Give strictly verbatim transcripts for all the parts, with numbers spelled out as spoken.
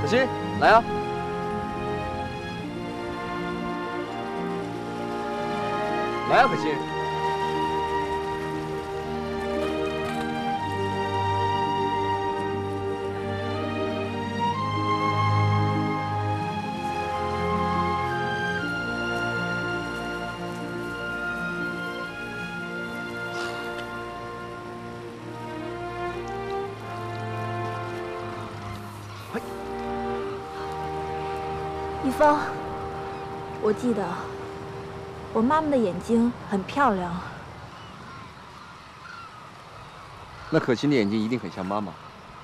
可心，来啊！来啊，可心！ 一峰，我记得我妈妈的眼睛很漂亮。 那可心的眼睛一定很像妈妈。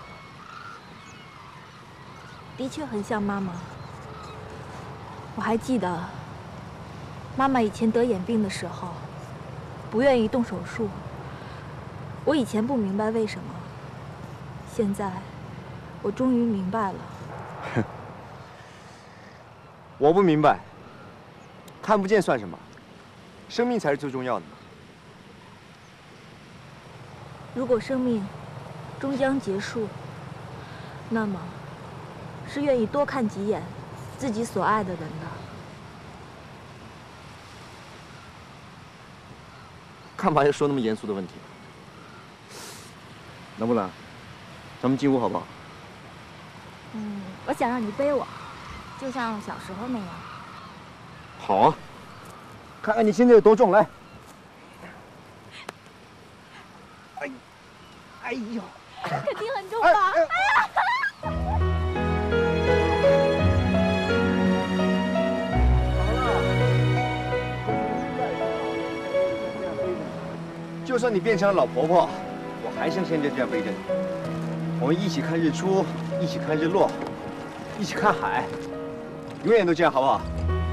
的确很像妈妈。我还记得，妈妈以前得眼病的时候，不愿意动手术。我以前不明白为什么，现在我终于明白了。 我不明白，看不见算什么？生命才是最重要的嘛。 如果生命终将结束，那么是愿意多看几眼自己所爱的人的。 干嘛要说那么严肃的问题？能不能，咱们进屋好不好？ 嗯，我想让你背我。就像小时候那样。 好啊，看看你现在有多重，来。哎，哎呦， 肯定很重吧？哎呀！ 就算你变成了老婆婆，我还像现在这样背着你。我们一起看日出，一起看日落，一起看海。永远都这样，好不好？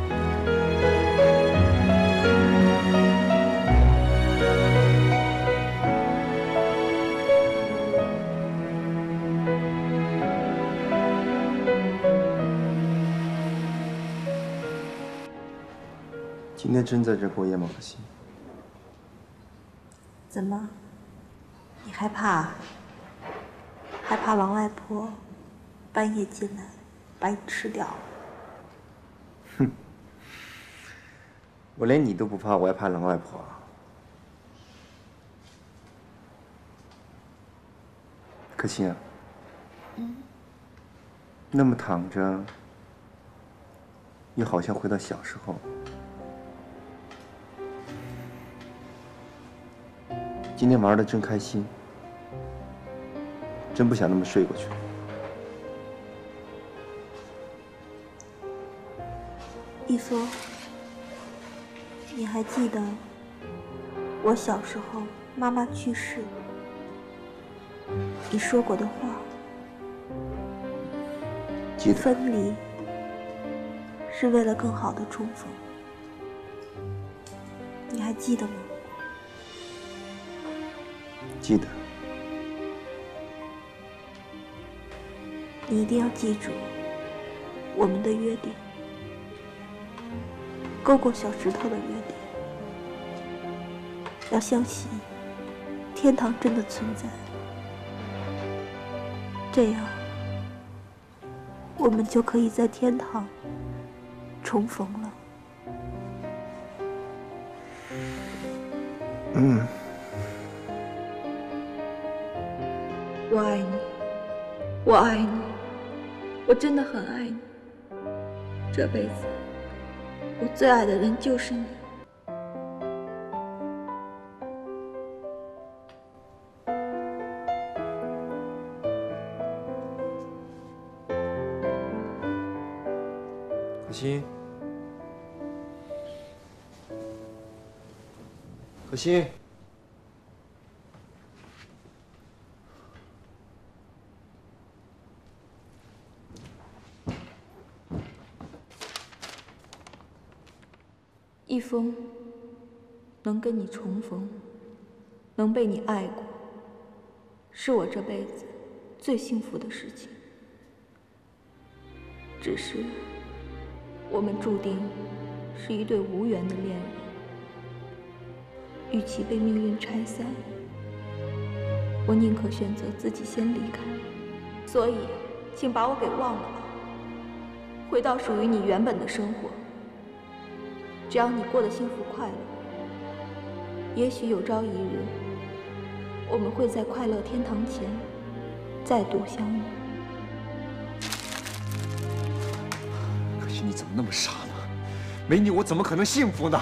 今天真在这过夜吗，可心？ 怎么？你害怕？害怕王外婆半夜进来把你吃掉？ 哼，我连你都不怕，我还怕狼外婆。可心啊， 嗯， 那么躺着，又好像回到小时候。今天玩的真开心，真不想那么睡过去。 一峰，你还记得我小时候妈妈去世，你说过的话？ 记得。 分离是为了更好的重逢，你还记得吗？ 记得。 你一定要记住我们的约定，勾过小石头的约定。要相信天堂真的存在，这样我们就可以在天堂重逢了。 嗯。 我爱你，我爱你，我真的很爱你。这辈子，我最爱的人就是你。 可心，可心。 一峰，能跟你重逢，能被你爱过，是我这辈子最幸福的事情。只是，我们注定是一对无缘的恋人，与其被命运拆散，我宁可选择自己先离开。所以，请把我给忘了吧。 回到属于你原本的生活。只要你过得幸福快乐，也许有朝一日，我们会在快乐天堂前再度相遇。 可惜你怎么那么傻呢？没你，我怎么可能幸福呢？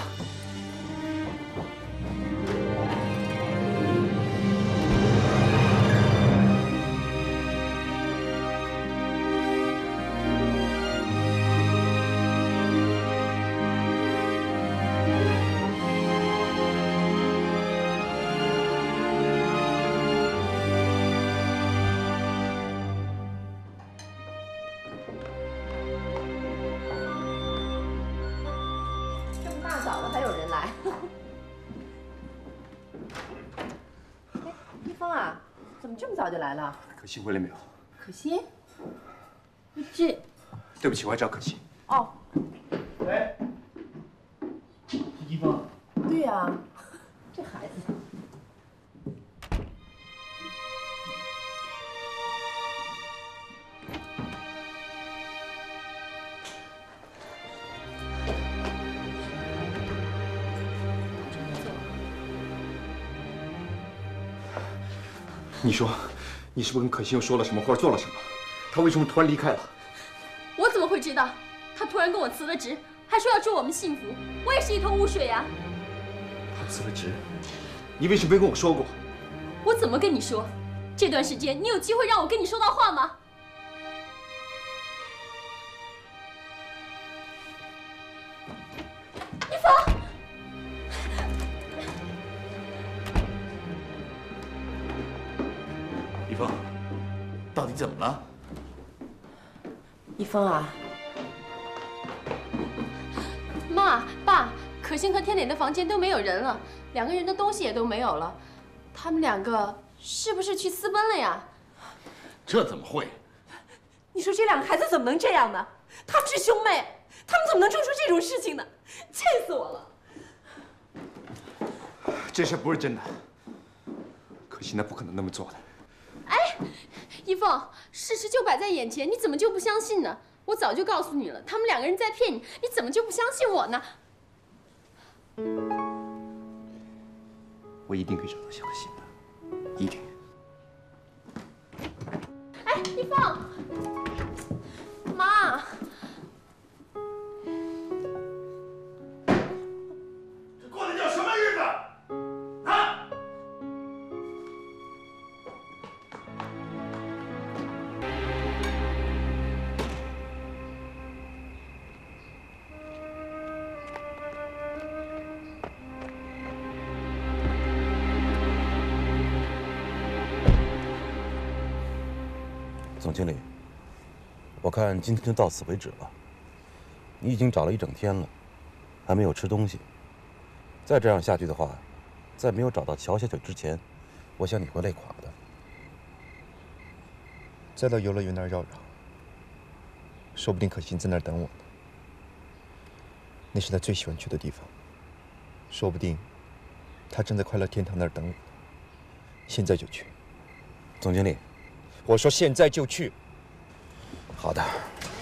早就来了， 可心回来没有？ 可心，这， 对不起，我要找可心。 哦， 喂，是一峰。 对呀、啊，这孩子。 你说，你是不是跟可心又说了什么，或者做了什么？她为什么突然离开了？ 我怎么会知道？她突然跟我辞了职，还说要祝我们幸福，我也是一头雾水呀。 她辞了职，你为什么没跟我说过？ 我怎么跟你说？这段时间你有机会让我跟你说到话吗？一峰。 一峰，到底怎么了？ 一峰啊， 妈、爸，可心和天磊的房间都没有人了，两个人的东西也都没有了，他们两个是不是去私奔了呀？ 这怎么会？ 你说这两个孩子怎么能这样呢？他们是兄妹，他们怎么能做出这种事情呢？气死我了！ 这事不是真的，可心她不可能那么做的。 哎，一凤，事实就摆在眼前，你怎么就不相信呢？我早就告诉你了，他们两个人在骗你，你怎么就不相信我呢？ 我一定可以找到小可心的，一定。 哎，一凤，妈， 这过的叫什么日子？啊！ 总经理，我看今天就到此为止了。你已经找了一整天了，还没有吃东西。再这样下去的话，在没有找到乔小姐之前，我想你会累垮的。 再到游乐园那儿绕绕，说不定可心在那儿等我呢。那是她最喜欢去的地方，说不定她正在快乐天堂那儿等我呢。现在就去。 总经理。 我说现在就去。 好的。